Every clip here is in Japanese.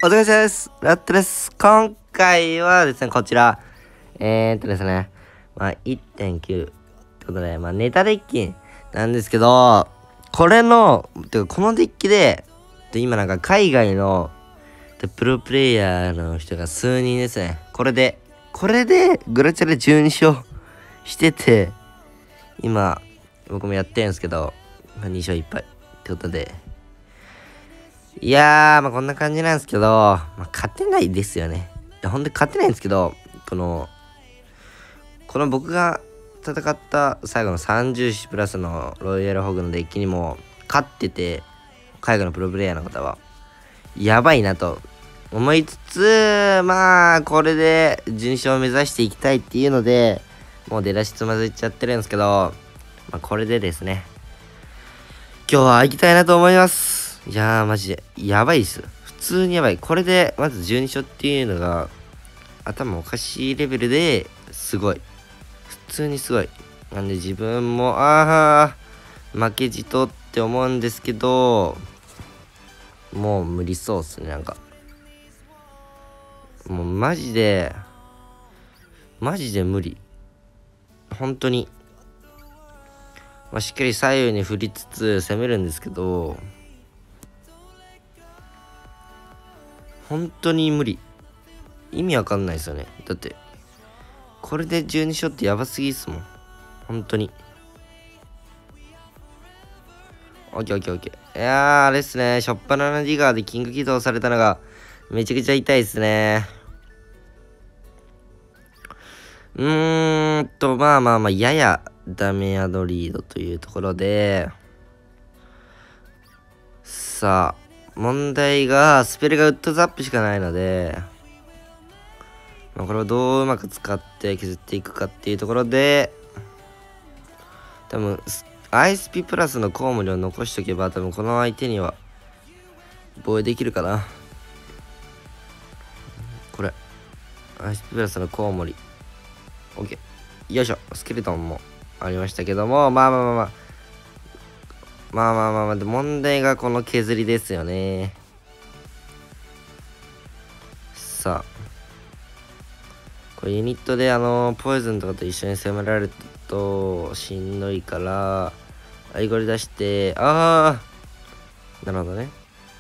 お疲れ様です。ラットです。今回はですね、こちら。ですね、1.9 ってことで、ネタデッキなんですけど、これの、てかこのデッキで、今なんか海外のプロプレイヤーの人が数人ですね。これでグラチャレ12勝してて、今、僕もやってるんですけど、2勝1敗ってことで、いやー、こんな感じなんですけど、勝てないですよね。ほんと勝てないんですけど、この僕が戦った最後の30種プラスのロイヤルホグのデッキにも勝ってて、海外のプロプレイヤーの方は、やばいなと思いつつ、これで順勝を目指していきたいっていうので、もう出だしつまずいちゃってるんですけど、これでですね、今日は行きたいなと思います。いやー、マジで、やばいっす。普通にやばい。これで、まず12勝っていうのが、頭おかしいレベルですごい。普通にすごい。なんで自分も、負けじとって思うんですけど、もう無理そうっすね、なんか。もうマジで無理。本当に。しっかり左右に振りつつ攻めるんですけど、本当に無理。意味わかんないですよね。だってこれで12勝ってやばすぎっすもん。本当に。オッケーオッケーオッケー。いやー、あれっすね。しょっぱなのディガーでキング起動されたのがめちゃくちゃ痛いっすね。ややダメアドリードというところで、さあ、問題がスペルがウッドザップしかないので、これをどううまく使って削っていくかっていうところで、多分ISP プラスのコウモリを残しとけば、多分この相手には防衛できるかな。これ ISP プラスのコウモリ OK。 よいしょ。スケルトンもありましたけども、で問題がこの削りですよね。さあ、これユニットでポイズンとかと一緒に攻められるとしんどいから、アイゴリ出して、なるほどね。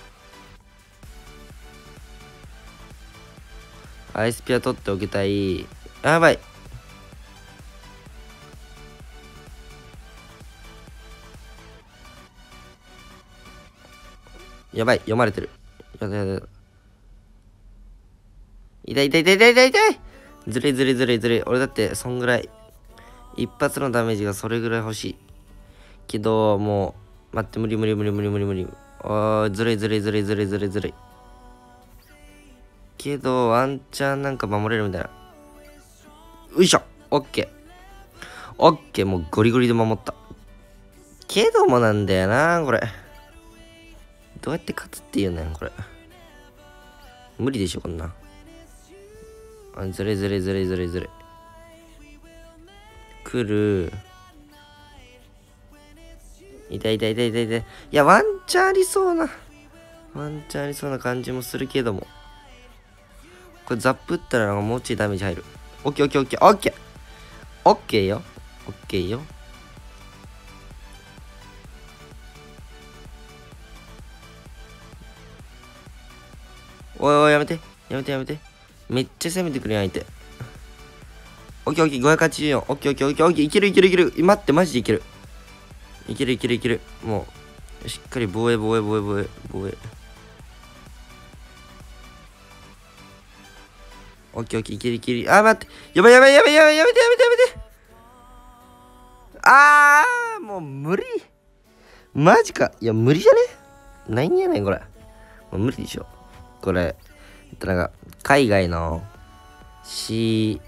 アイスピア取っておきたい。やばい。やばい、読まれてる。やだやだ。痛い痛い痛い痛い痛い痛い。ずるいずるいずるいずるい。俺だってそんぐらい。一発のダメージがそれぐらい欲しい。けど、もう、待って、無理無理無理無理無理無理。ずるいずるいずるいずるいずるいずるい。けど、ワンチャンなんか守れるみたいな。よいしょ。オッケー。オッケー、もうゴリゴリで守った。けどもなんだよな、これ。どうやって勝つって言うねん、これ。無理でしょ、こんな。ずれずれずれずれずれ。来る。痛い痛い痛い痛い痛い。いや、ワンチャンありそうな。ワンチャンありそうな感じもするけども。これザップ打ったらなんかもうちょいダメージ入る。オッケーオッケーオッケーオッケー。オッケーよ。オッケーよ。おいおい、やめて。やめてやめて。めっちゃ攻めてくるやん、相手。オッケーオッケー、584。オッケーオッケーオッケーオッケー。いけるいけるいける。待って、マジでいける。いけるいけるいける。もう、しっかり防衛防衛防衛防衛防衛。オッケーオッケー、いけるいける。待って。やばいやばいやばいやばいやめてやめてやめて。もう無理。マジか。いや、無理じゃね。何やねん、これ。もう無理でしょ。これ、なんか、海外の C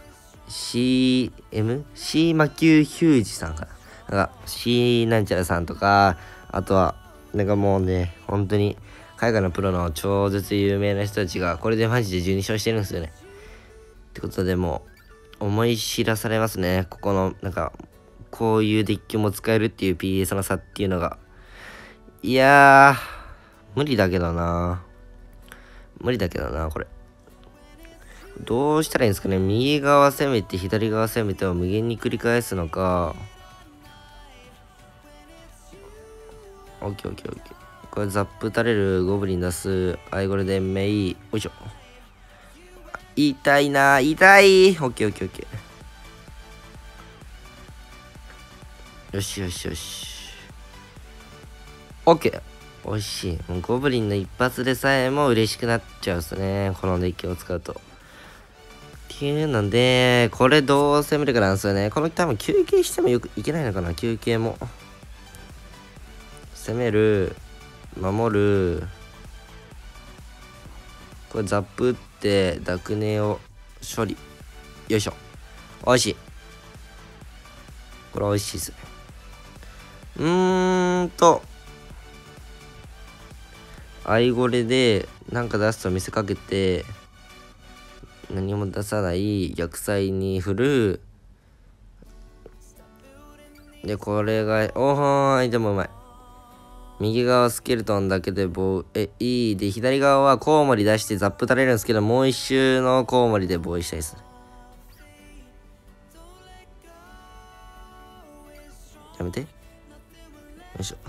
魔球ヒュージさんかな。なんか、C なんちゃらさんとか、あとは、なんかもうね、本当に、海外のプロの超絶有名な人たちが、これでマジで12勝してるんですよね。ってことでもう、思い知らされますね。ここの、なんか、こういうデッキも使えるっていう PS の差っていうのが。いやー、無理だけどな。 無理だけどな、これ。どうしたらいいんですかね。右側攻めて、左側攻めてを無限に繰り返すのか。オッケーオッケーオッケー。これザップ打たれる、ゴブリン出す。アイゴレでメイ。よいしょ。痛いな、痛い。オッケーオッケーオッケー。よしよしよし。オッケー。おいしい。もうゴブリンの一発でさえも嬉しくなっちゃうっすね。このデッキを使うと。っていうので、これどう攻めるかなんですよね。この多分休憩してもよくいけないのかな。休憩も。攻める。守る。これザップ打って、ダクネを処理。よいしょ。おいしい。これおいしいっすね。アイゴレでなんか出すと見せかけて、何も出さない逆サイに振る。で、これが、おーい、でもうまい。右側スケルトンだけでいい。で、左側はコウモリ出してザップ垂れるんですけど、もう一周のコウモリで防衛したいです。やめて。よいしょ。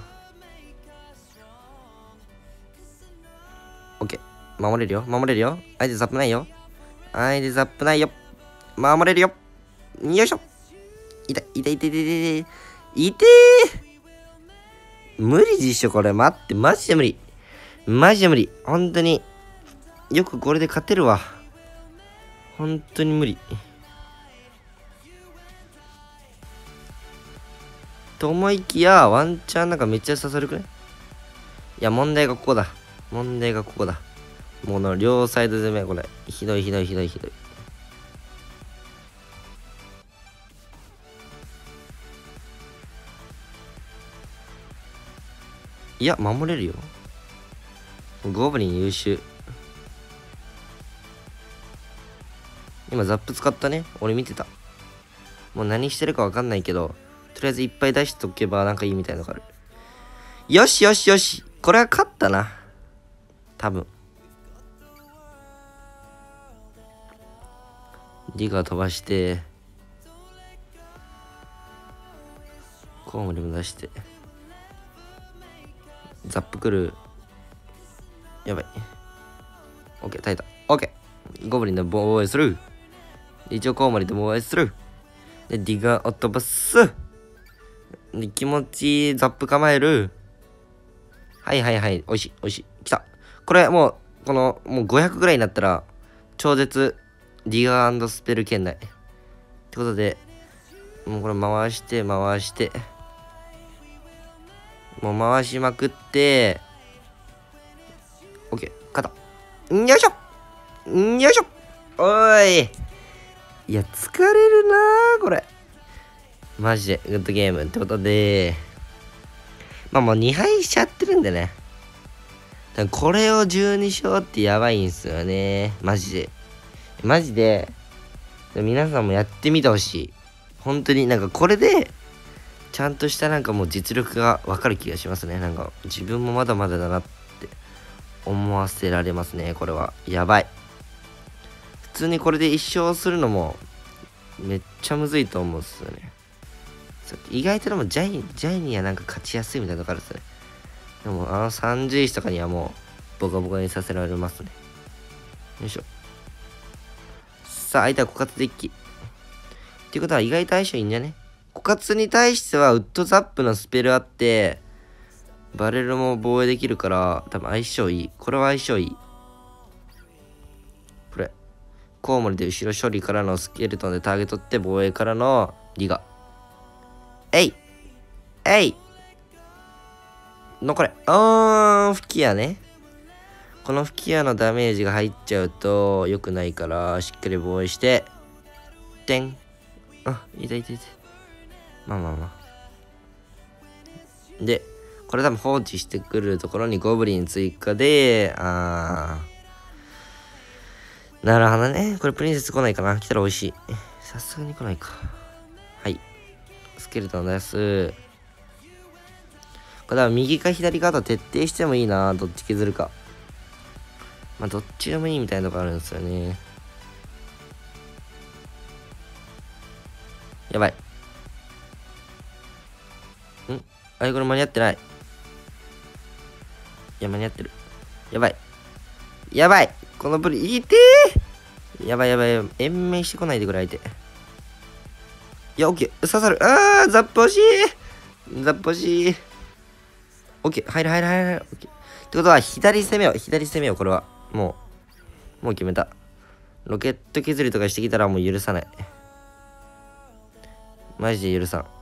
オッケー。守れるよ。守れるよ。相手ザップないよ。相手ザップないよ。守れるよ。よいしょ。痛い、痛い、痛い、痛い、痛い。痛い。無理でしょ、これ。待って、マジで無理。マジで無理。本当に。よくこれで勝てるわ。本当に無理。と思いきや、ワンチャンなんかめっちゃ刺さるくね。いや、問題がここだ。問題がここだ。もうの両サイド攻め、これ。ひどいひどいひどいひどい。いや、守れるよ。ゴブリン優秀。今ザップ使ったね。俺見てた。もう何してるかわかんないけど、とりあえずいっぱい出しとけばなんかいいみたいなのがある。よしよしよし。これは勝ったな。多分。リガ飛ばして、コウモリも出して、ザップ来る。やばい。オッケー、耐えた。オッケー。ゴブリンで防衛する。一応コウモリで防衛する。で、ディガーを飛ばす。で、気持ちいいザップ構える。はいはいはい。おいしい、おいしい。来た。これもう、もう500ぐらいになったら、超絶ディガースペル圏内。ってことで、もうこれ回して回して、もう回しまくって、オッケー、勝った。よいしょよいしょおーい。いや、疲れるなー、これ。マジで、グッドゲームってことで、まあもう2敗しちゃってるんでね。これを12勝ってやばいんすよね。マジで。マジで、皆さんもやってみてほしい。本当になんかこれで、ちゃんとしたなんかもう実力がわかる気がしますね。なんか自分もまだまだだなって思わせられますね。これは。やばい。普通にこれで1勝するのもめっちゃむずいと思うんですよね。意外とでもジャイにはなんか勝ちやすいみたいなのがあるんですよね。でも30石とかにはもうボコボコにさせられますね。よいしょ。さあ、相手は枯渇デッキ。っていうことは意外と相性いいんじゃね？枯渇に対してはウッドザップのスペルあって、バレルも防衛できるから、多分相性いい。これは相性いい。これ。コウモリで後ろ処理からのスケルトンでターゲットって防衛からのリガ。えいえいのこれ。吹き矢ね。この吹き矢のダメージが入っちゃうと良くないから、しっかり防衛して、てん。あ、痛い痛い痛い。まあまあまあ。で、これ多分放置してくるところにゴブリン追加で、なるほどね。これプリンセス来ないかな。来たら美味しい。さすがに来ないか。はい。スケルトン出す。これ多分右か左かと徹底してもいいな。どっち削るか。 まあ、どっちでもいいみたいなとこあるんですよね。やばい。あれこれ間に合ってない。いや、間に合ってる。やばい。やばい。このプリ、いてー。やばいやばいやばい。延命してこないでくれ、相手。いや、オッケー。刺さる。あー、ザップ欲しい。ザップ欲しい。オッケー。入る入る入る入る。オッケー。ってことは、左攻めよう。左攻めよう、これは。もう決めた。ロケット削りとかしてきたらもう許さない。マジで許さん。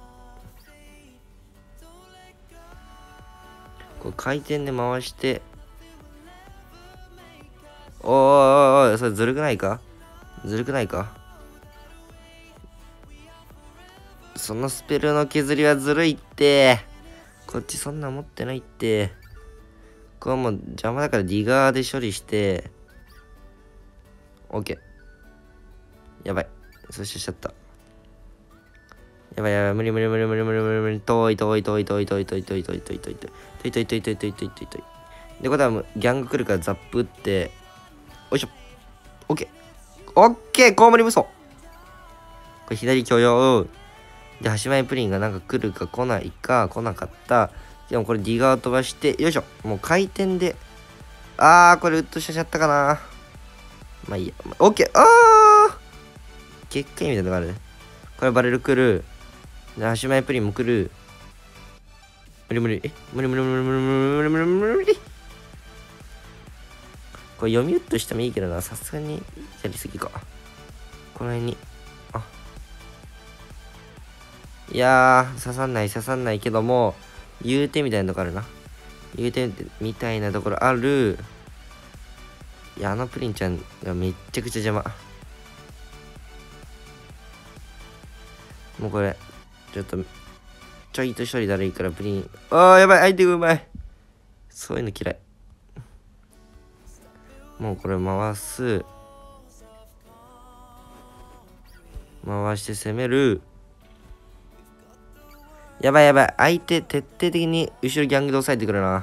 こう回転で回して。おーおいおい、それずるくないか？ずるくないか？そのスペルの削りはずるいって。こっちそんな持ってないって。これもう邪魔だからディガーで処理して。OK。やばい。そしてしちゃった。やばいやばい。無理無理無理無理無理無理無理。遠い遠い遠い遠い遠い遠い遠い遠い遠い遠い遠い遠い遠い遠い遠い遠い遠い遠い遠い。で、ことはギャング来るからザップ打って。よいしょ。OK。OK。コウモリ無双。これ左許容。で、端前プリンがなんか来るか来ないか、来なかった。でもこれディガー飛ばして、よいしょ。もう回転で。これウッドしちゃったかな。まあいいや。オッケー。結界みたいなのがあるね。これバレル来る。で、端前プリンも来る。無理無理。無理無理無理無理無理無理無理無理。これ読みウッドしてもいいけどな。さすがにやりすぎか。この辺に。いやー、刺さんないけども、言うてみたいなとこあるな。言うてみたいなところある。いや、プリンちゃんがめっちゃくちゃ邪魔。もうこれ、ちょっと、ちょいと処理だるいからプリン。やばい、相手がうまい。そういうの嫌い。もうこれ回す。回して攻める。やばいやばい。相手徹底的に後ろギャングで押さえてくるな。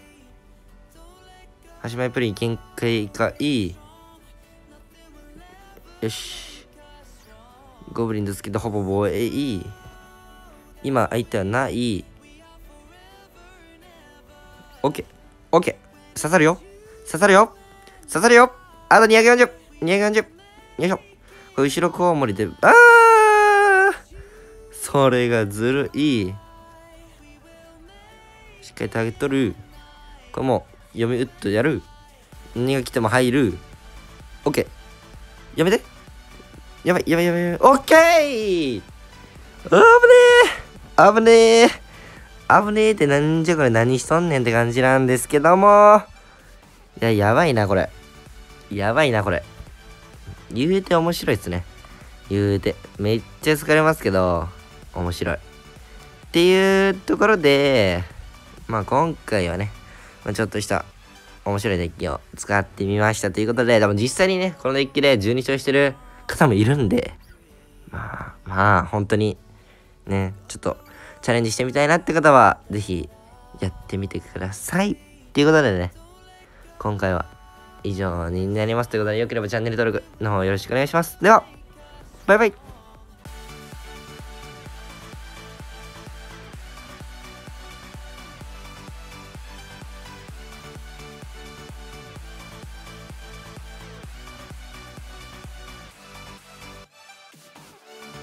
端前プリン限界がいい。よし。ゴブリンですけどほぼ防衛いい。今相手はない。オッケー。オッケー。刺さるよ。刺さるよ。刺さるよ。あと240。240。よいしょ。これ後ろコウモリで。それがずるい。しっかりターゲット取る。これもう読み打っとやる。何が来ても入る。オッケー。やめて。やばいやばいやばいやばい。オッケー。危ねえってなんじゃこれ何しとんねんって感じなんですけども。いや、やばいなこれ。やばいなこれ。言うて面白いっすね。言うて。めっちゃ疲れますけど、面白い。っていうところで、まあ今回はね、ちょっとした面白いデッキを使ってみましたということで、でも実際にね、このデッキで12勝してる方もいるんで、まあ本当にね、ちょっとチャレンジしてみたいなって方は、ぜひやってみてください。っていうことでね、今回は以上になりますということで、よければチャンネル登録の方よろしくお願いします。では、バイバイ。